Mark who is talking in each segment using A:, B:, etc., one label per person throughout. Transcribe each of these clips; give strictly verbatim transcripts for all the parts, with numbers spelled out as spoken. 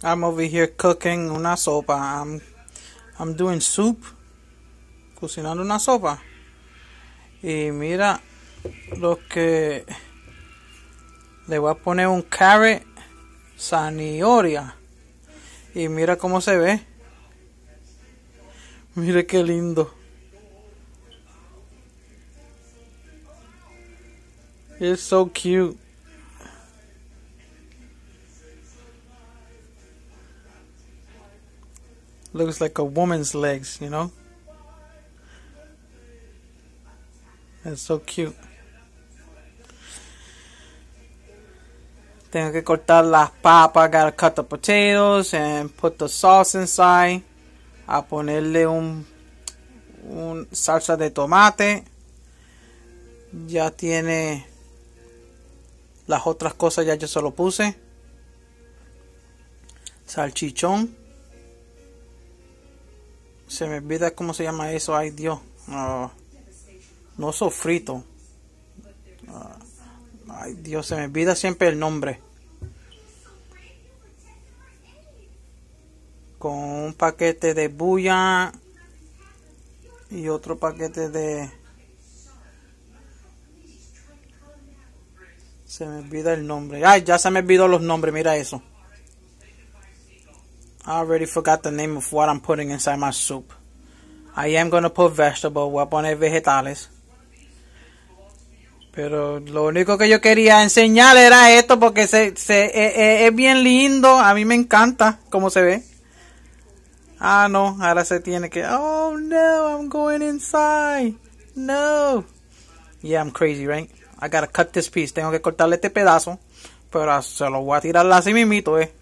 A: I'm over here cooking una sopa. I'm, I'm doing soup. Cocinando una sopa. Y mira lo que le voy a poner un carrot zanahoria. Y mira cómo se ve. Mire qué lindo. It's so cute. Looks like a woman's legs, you know? It's so cute. Tengo que cortar las papas. Gotta cut the potatoes and put the sauce inside. A ponerle un, un salsa de tomate. Ya tiene las otras cosas, ya yo se lo puse. Salchichón. Se me olvida cómo se llama eso. Ay, Dios. Uh, no sofrito. Uh, ay, Dios, se me olvida siempre el nombre. Con un paquete de bulla y otro paquete de... Se me olvida el nombre. Ay, ya se me olvidó los nombres, mira eso. I already forgot the name of what I'm putting inside my soup. I am going to put vegetables. Voy a poner vegetales. Pero lo único que yo quería enseñar era esto porque se, se, es, es bien lindo. A mí me encanta cómo se ve. Ah, no. Ahora se tiene que... Oh, no. I'm going inside. No. Yeah, I'm crazy, right? I gotta cut this piece. Tengo que cortarle este pedazo. Pero se lo voy a tirar así mismito, eh.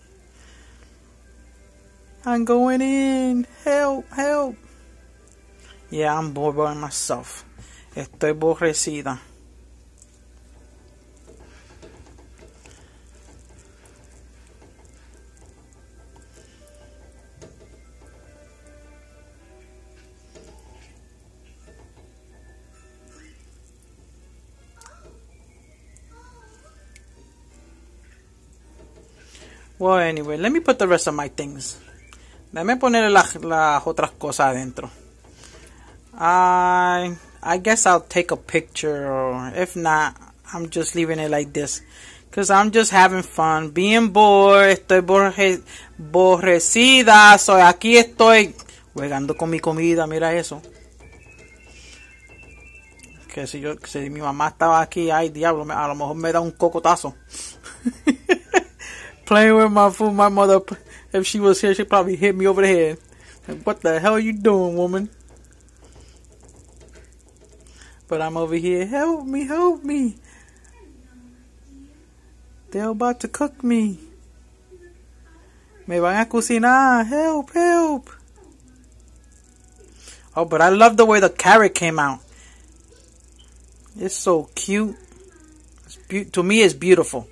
A: I'm going in. Help, help. Yeah, I'm bored by myself. Estoy aborrecida. Well, anyway, let me put the rest of my things. Déjame poner las, las otras cosas adentro. I, I guess I'll take a picture, or if not, I'm just leaving it like this. Because I'm just having fun, being bored, estoy borre, borrecida, so aquí estoy juegando con mi comida, mira eso. Que si yo, si mi mamá estaba aquí, ay diablo, a lo mejor me da un cocotazo. Playing with my food, my mother, if she was here, she'd probably hit me over the head. Like, what the hell are you doing, woman? But I'm over here, help me, help me. They're about to cook me. Me van a cocinar, help, help. Oh, but I love the way the carrot came out. It's so cute. It's be- to me, it's beautiful.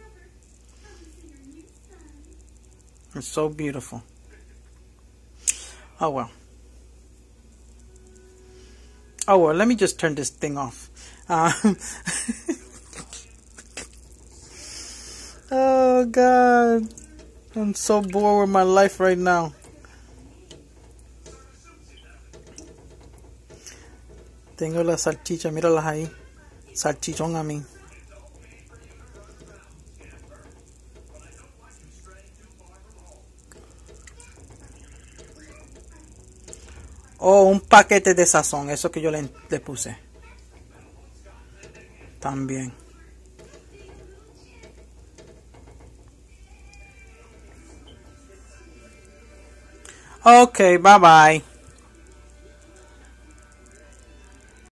A: It's so beautiful. Oh, well. Oh, well, let me just turn this thing off. Um, oh, God. I'm so bored with my life right now. Tengo la salchicha, míralas ahí. Salchichón a mí. Oh, un paquete de sazón, eso que yo le, le puse. También. Okay, bye bye.